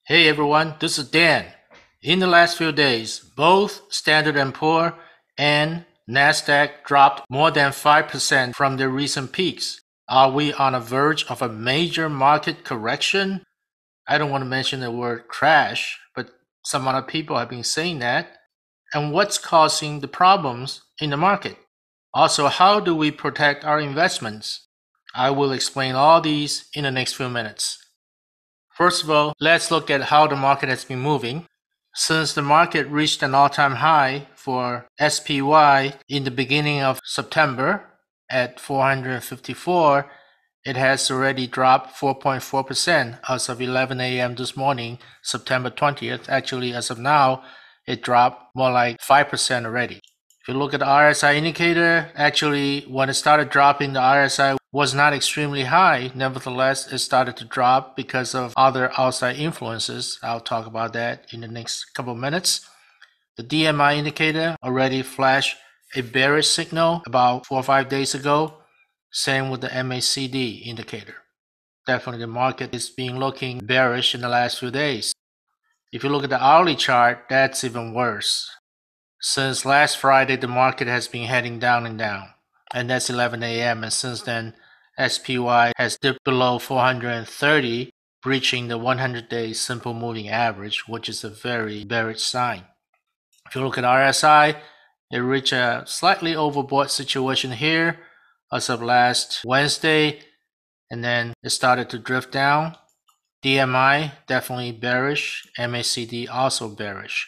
Hey everyone, this is Dan. In the last few days, both Standard & Poor and NASDAQ dropped more than 5% from their recent peaks. Are we on the verge of a major market correction? I don't want to mention the word crash, but some other people have been saying that. And what's causing the problems in the market? Also, how do we protect our investments? I will explain all these in the next few minutes. First of all, let's look at how the market has been moving. Since the market reached an all-time high for SPY in the beginning of September at 454, it has already dropped 4.4% as of 11 a.m. this morning, September 20th. Actually, as of now, it dropped more like 5% already. If you look at the RSI indicator, actually, when it started dropping, the RSI was not extremely high. Nevertheless, it started to drop because of other outside influences. I'll talk about that in the next couple of minutes. The DMI indicator already flashed a bearish signal about 4 or 5 days ago. Same with the MACD indicator. Definitely the market is looking bearish in the last few days. If you look at the hourly chart, that's even worse. Since last Friday, the market has been heading down and down, and that's 11 a.m. And since then, SPY has dipped below 430, breaching the 100-day simple moving average, which is a very bearish sign. If you look at RSI, it reached a slightly overbought situation here as of last Wednesday, and then it started to drift down. DMI definitely bearish, MACD also bearish.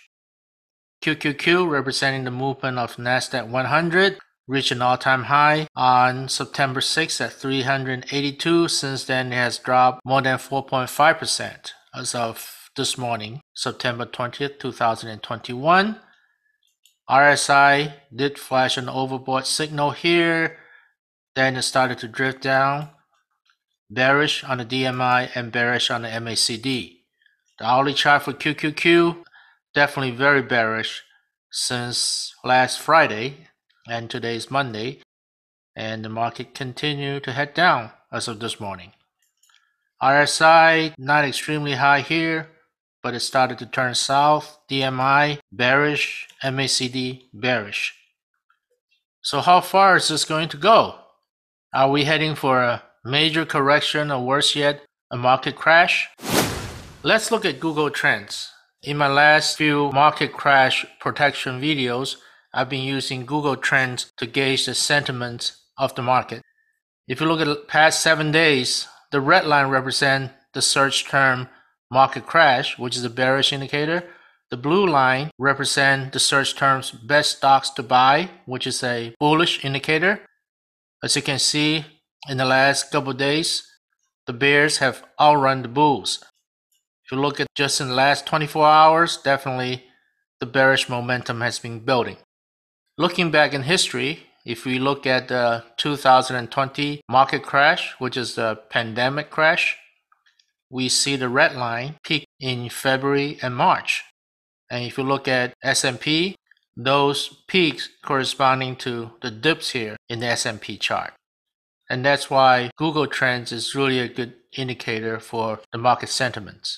QQQ, representing the movement of NASDAQ 100, reached an all-time high on September 6th at 382. Since then, it has dropped more than 4.5% as of this morning, September 20th, 2021. RSI did flash an overbought signal here, then it started to drift down, bearish on the DMI and bearish on the MACD. The hourly chart for QQQ, definitely very bearish since last Friday, and today is Monday, and the market continued to head down as of this morning. RSI not extremely high here, but it started to turn south. DMI bearish, MACD bearish. So how far is this going to go? Are we heading for a major correction, or worse yet, a market crash? Let's look at Google Trends. In my last few market crash protection videos, I've been using Google Trends to gauge the sentiment of the market. If you look at the past 7 days, the red line represents the search term market crash, which is a bearish indicator. The blue line represents the search terms best stocks to buy, which is a bullish indicator. As you can see, in the last couple of days, the bears have outrun the bulls. If you look at just in the last 24 hours, definitely the bearish momentum has been building. Looking back in history, if we look at the 2020 market crash, which is the pandemic crash, we see the red line peak in February and March. And if you look at S&P, those peaks corresponding to the dips here in the S&P chart. And that's why Google Trends is really a good indicator for the market sentiments.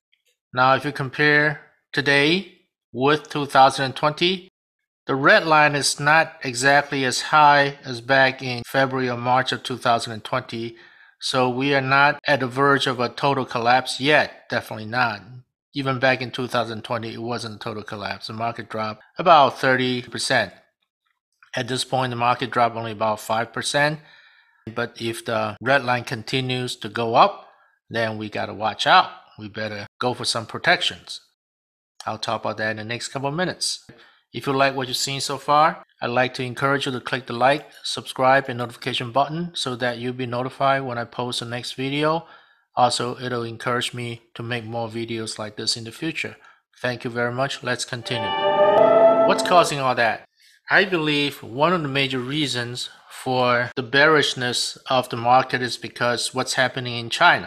Now, if you compare today with 2020, the red line is not exactly as high as back in February or March of 2020. So we are not at the verge of a total collapse yet. Definitely not. Even back in 2020, it wasn't a total collapse. The market dropped about 30%. At this point, the market dropped only about 5%. But if the red line continues to go up, then we got to watch out. We better go for some protections. I'll talk about that in the next couple of minutes. If you like what you've seen so far, I'd like to encourage you to click the like, subscribe, and notification button so that you'll be notified when I post the next video. Also, it'll encourage me to make more videos like this in the future. Thank you very much. Let's continue. What's causing all that? I believe one of the major reasons for the bearishness of the market is because what's happening in China.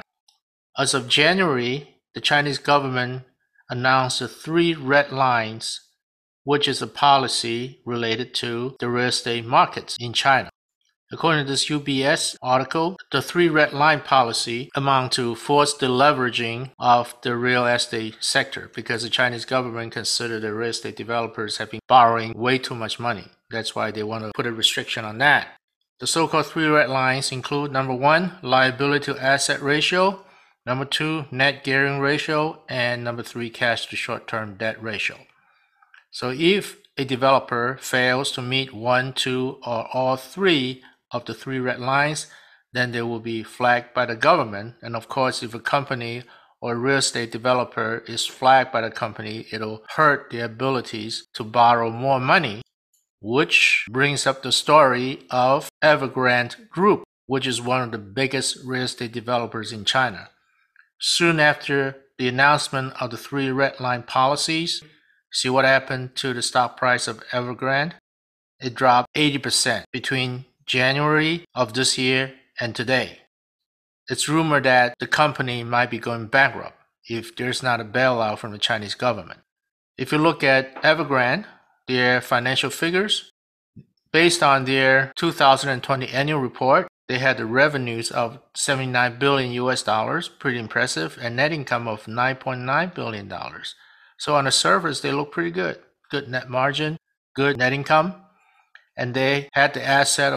As of January, the Chinese government announced the 3 red lines, which is a policy related to the real estate markets in China. According to this UBS article, the three red line policy amount to forced deleveraging of the real estate sector because the Chinese government consider the real estate developers have been borrowing way too much money. That's why they want to put a restriction on that. The so-called three red lines include number 1, liability to asset ratio, number 2, net gearing ratio, and number 3, cash to short-term debt ratio. So if a developer fails to meet 1, 2, or all 3 of the three red lines, then they will be flagged by the government. And of course, if a company or a real estate developer is flagged by the company, it'll hurt their abilities to borrow more money, which brings up the story of Evergrande Group, which is one of the biggest real estate developers in China. Soon after the announcement of the three red line policies, see what happened to the stock price of Evergrande? It dropped 80% between January of this year and today. It's rumored that the company might be going bankrupt if there's not a bailout from the Chinese government. If you look at Evergrande, their financial figures, based on their 2020 annual report, they had the revenues of 79 billion US dollars, pretty impressive, and net income of 9.9 billion dollars. So on the surface, they look pretty good. Good net margin, good net income, and they had the asset of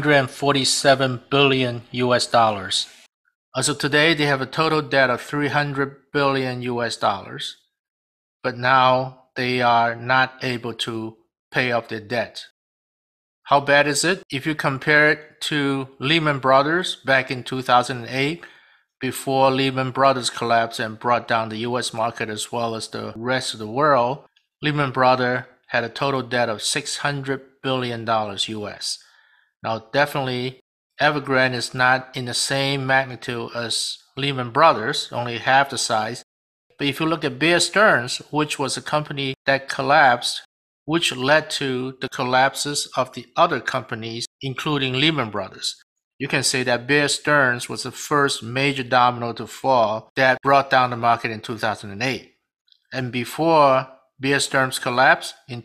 147 billion US dollars. As of today, they have a total debt of 300 billion US dollars, but now they are not able to pay off their debt. How bad is it? If you compare it to Lehman Brothers back in 2008, before Lehman Brothers collapsed and brought down the US market as well as the rest of the world, Lehman Brothers had a total debt of $600 billion US. Now, definitely, Evergrande is not in the same magnitude as Lehman Brothers, only half the size. But if you look at Bear Stearns, which was a company that collapsed, which led to the collapses of the other companies, including Lehman Brothers, you can say that Bear Stearns was the first major domino to fall that brought down the market in 2008. And before Bear Stearns collapse in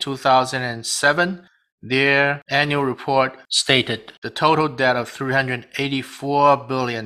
2007, their annual report stated the total debt of $384 billion.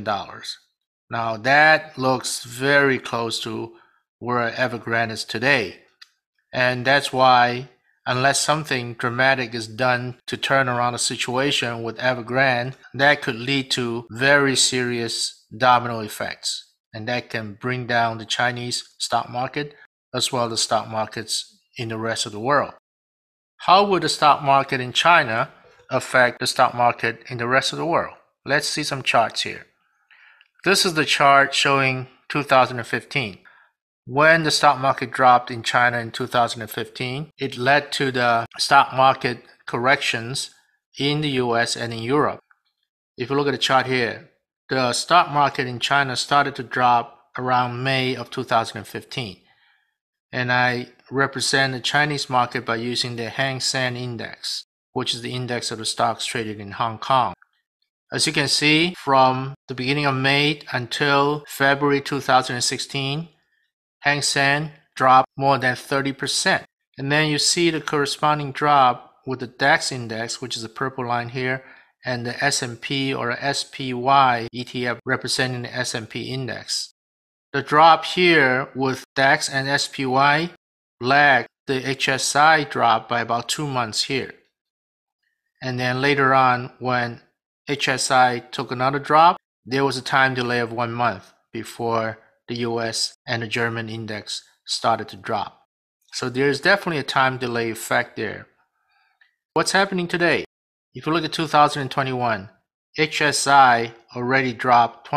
Now that looks very close to where Evergrande is today. And that's why, unless something dramatic is done to turn around the situation with Evergrande, that could lead to very serious domino effects. And that can bring down the Chinese stock market as well as the stock markets in the rest of the world. How would the stock market in China affect the stock market in the rest of the world? Let's see some charts here. This is the chart showing 2015. When the stock market dropped in China in 2015, it led to the stock market corrections in the US and in Europe. If you look at the chart here, the stock market in China started to drop around May of 2015. And I represent the Chinese market by using the Hang Seng Index, which is the index of the stocks traded in Hong Kong. As you can see, from the beginning of May until February 2016, Hang Seng dropped more than 30%. And then you see the corresponding drop with the DAX index, which is the purple line here, and the S&P or SPY ETF representing the S&P index. The drop here with DAX and SPY lagged the HSI drop by about 2 months here. And then later on, when HSI took another drop, there was a time delay of 1 month before the US and the German index started to drop. So there's definitely a time delay effect there. What's happening today? If you look at 2021, HSI already dropped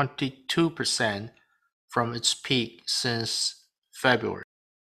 22% from its peak since February.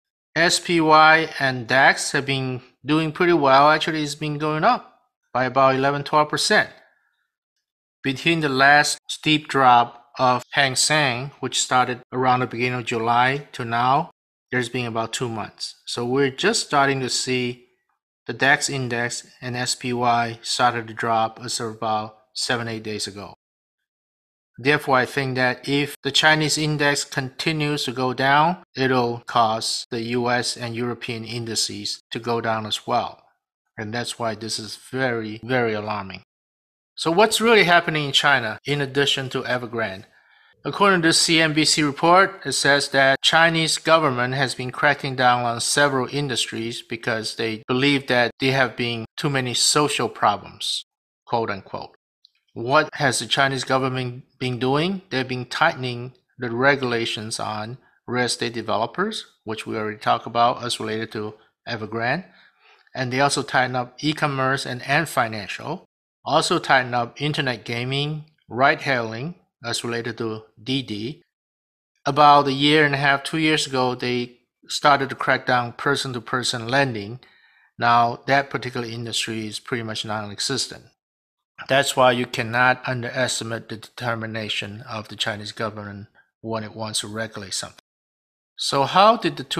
SPY and DAX have been doing pretty well. Actually, it's been going up by about 11-12%. Between the last steep drop of Hang Seng, which started around the beginning of July, to now, there's been about 2 months. So we're just starting to see the DAX index and SPY started to drop as of about 7-8 days ago. Therefore, I think that if the Chinese index continues to go down, it'll cause the US and European indices to go down as well. And that's why this is very, very alarming. So what's really happening in China in addition to Evergrande? According to CNBC report, it says that Chinese government has been cracking down on several industries because they believe that there have been too many social problems, quote unquote. What has the Chinese government been doing? They've been tightening the regulations on real estate developers, which we already talked about as related to Evergrande. And they also tighten up e-commerce and financial. Also tighten up internet gaming, ride-hailing, as related to Didi. About a year and a half, 2 years ago, they started to crack down person-to-person lending. Now, that particular industry is pretty much non-existent. That's why you cannot underestimate the determination of the Chinese government when it wants to regulate something. So how did the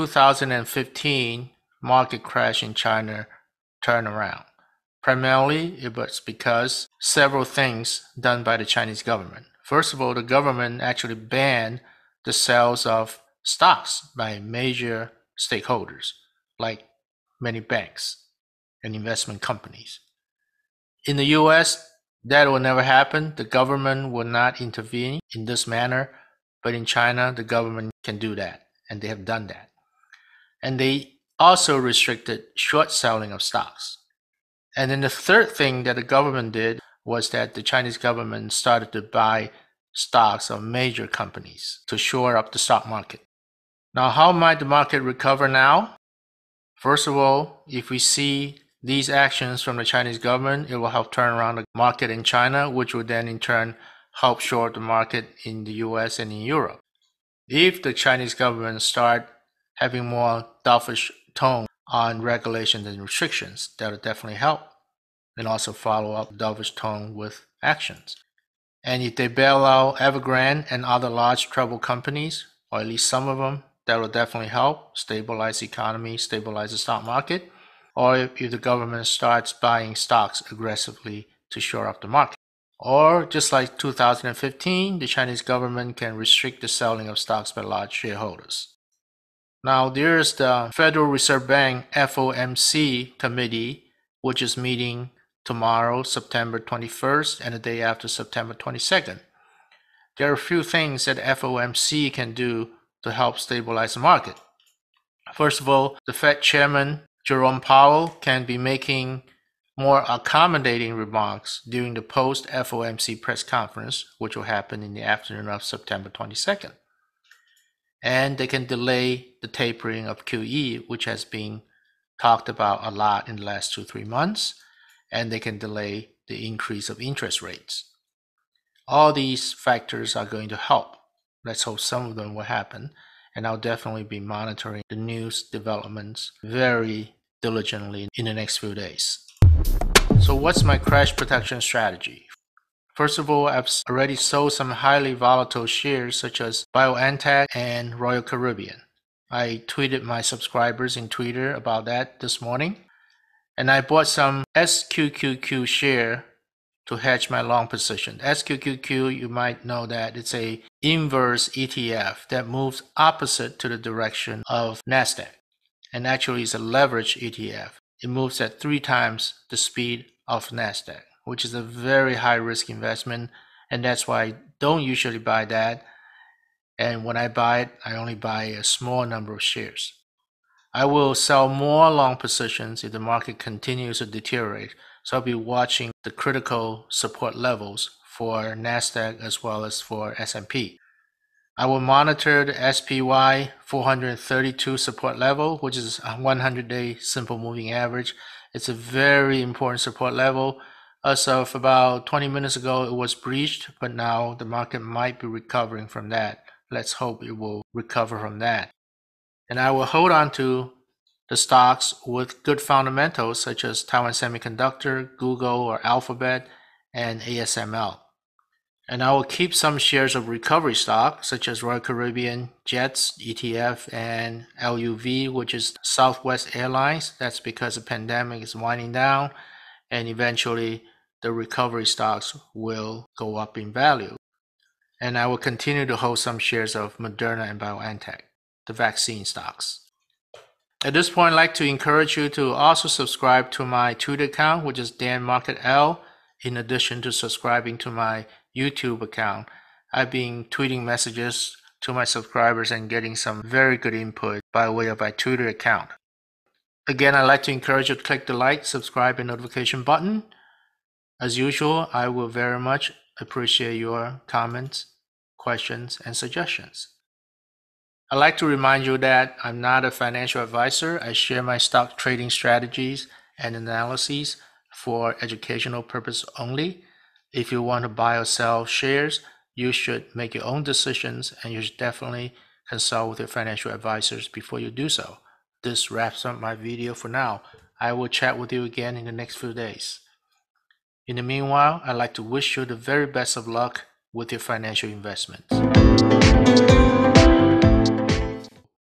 2015 market crash in China turn around? Primarily, it was because several things done by the Chinese government. First of all, the government actually banned the sales of stocks by major stakeholders, like many banks and investment companies. In the US, that will never happen. The government will not intervene in this manner. But in China, the government can do that, and they have done that. And they also restricted short selling of stocks. And then the third thing that the government did was that the Chinese government started to buy stocks of major companies to shore up the stock market. Now, how might the market recover now? First of all, if we see these actions from the Chinese government, it will help turn around the market in China, which will then in turn help shore the market in the US and in Europe. If the Chinese government start having more dovish tone on regulations and restrictions, that will definitely help, and also follow up dovish tone with actions. And if they bail out Evergrande and other large troubled companies, or at least some of them, that will definitely help stabilize the economy, stabilize the stock market. Or if the government starts buying stocks aggressively to shore up the market. Or just like 2015, the Chinese government can restrict the selling of stocks by large shareholders. Now there's the Federal Reserve Bank FOMC committee, which is meeting tomorrow, September 21st, and the day after, September 22nd. There are a few things that FOMC can do to help stabilize the market. First of all, the Fed Chairman Jerome Powell can be making more accommodating remarks during the post-FOMC press conference, which will happen in the afternoon of September 22nd. And they can delay the tapering of QE, which has been talked about a lot in the last 2-3 months, and they can delay the increase of interest rates. All these factors are going to help. Let's hope some of them will happen, and I'll definitely be monitoring the news developments very diligently in the next few days. So what's my crash protection strategy? First of all, I've already sold some highly volatile shares such as BioNTech and Royal Caribbean. I tweeted my subscribers in Twitter about that this morning. And I bought some SQQQ share to hedge my long position. SQQQ, you might know that it's a inverse ETF that moves opposite to the direction of NASDAQ. And actually it's a leverage ETF. It moves at 3 times the speed of NASDAQ, which is a very high risk investment, and that's why I don't usually buy that. And when I buy it, I only buy a small number of shares. I will sell more long positions if the market continues to deteriorate, so I'll be watching the critical support levels for NASDAQ as well as for S&P. I will monitor the SPY 432 support level, which is a 100-day simple moving average. It's a very important support level. As of about 20 minutes ago, it was breached, but now the market might be recovering from that. Let's hope it will recover from that. And I will hold on to the stocks with good fundamentals such as Taiwan Semiconductor, Google or Alphabet, and ASML. And I will keep some shares of recovery stock such as Royal Caribbean, Jets, ETF, and LUV, which is Southwest Airlines. That's because the pandemic is winding down and eventually the recovery stocks will go up in value. And I will continue to hold some shares of Moderna and BioNTech, the vaccine stocks. At this point, I'd like to encourage you to also subscribe to my Twitter account, which is Dan Market L, In addition to subscribing to my YouTube account, I've been tweeting messages to my subscribers and getting some very good input by way of my Twitter account. Again, I'd like to encourage you to click the like, subscribe, and notification button. As usual, I will very much appreciate your comments, questions, and suggestions. I'd like to remind you that I'm not a financial advisor. I share my stock trading strategies and analyses for educational purpose only. If you want to buy or sell shares, you should make your own decisions, and you should definitely consult with your financial advisors before you do so. This wraps up my video for now. I will chat with you again in the next few days. In the meanwhile, I'd like to wish you the very best of luck with your financial investments.